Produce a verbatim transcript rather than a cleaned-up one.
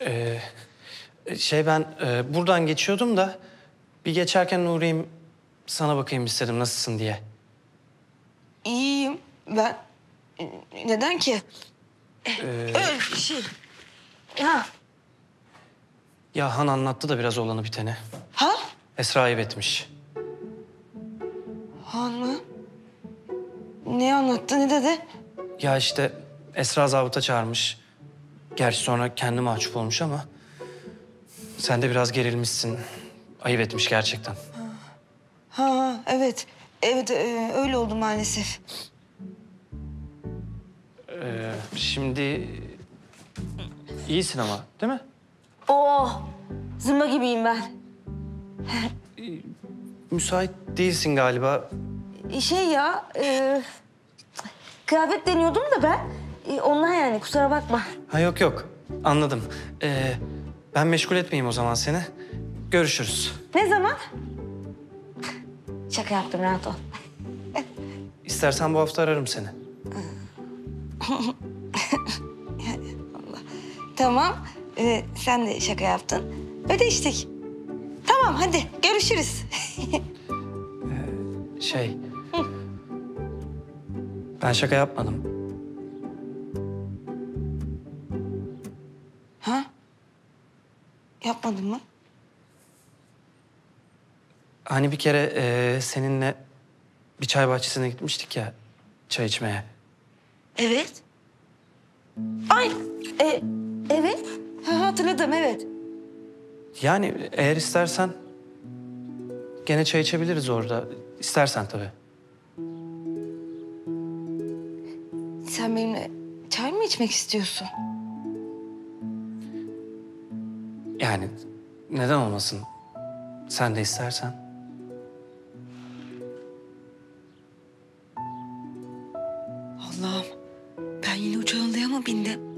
Ee, şey ben e, buradan geçiyordum da bir geçerken uğrayayım sana bakayım istedim nasılsın diye. İyiyim ben. Neden ki? Ee, Öyle bir şey. Ha? ya Han anlattı da biraz olanı biteni. Ha? Esra ayıp etmiş. Han mı? Ne anlattı, ne dedi? Ya işte Esra zabıta çağırmış. Gerçi sonra kendi mahcup olmuş ama... sen de biraz gerilmişsin. Ayıp etmiş gerçekten. Ha, evet. Evet, e, öyle oldu maalesef. Ee, şimdi iyisin ama değil mi? Oh, zımba gibiyim ben. Müsait değilsin galiba. Şey ya, e, kıyafet deniyordum da ben. E, ondan yani, kusura bakma. Ha yok yok anladım. Ee, ben meşgul etmeyeyim o zaman seni. Görüşürüz. Ne zaman? Şaka yaptım, rahat ol. İstersen bu hafta ararım seni. Tamam, e, sen de şaka yaptın. Ödeştik. Tamam, hadi görüşürüz. Şey... ben şaka yapmadım. Ha? Yapmadın mı? Hani bir kere e, seninle bir çay bahçesine gitmiştik ya çay içmeye. Evet. Ay, e, evet. Ha, hatırladım, evet. Yani eğer istersen gene çay içebiliriz orada. İstersen tabii. Sen benimle çay mı içmek istiyorsun? Yani neden olmasın? Sen de istersen. Allah'ım, ben yine uçağın mı bindim?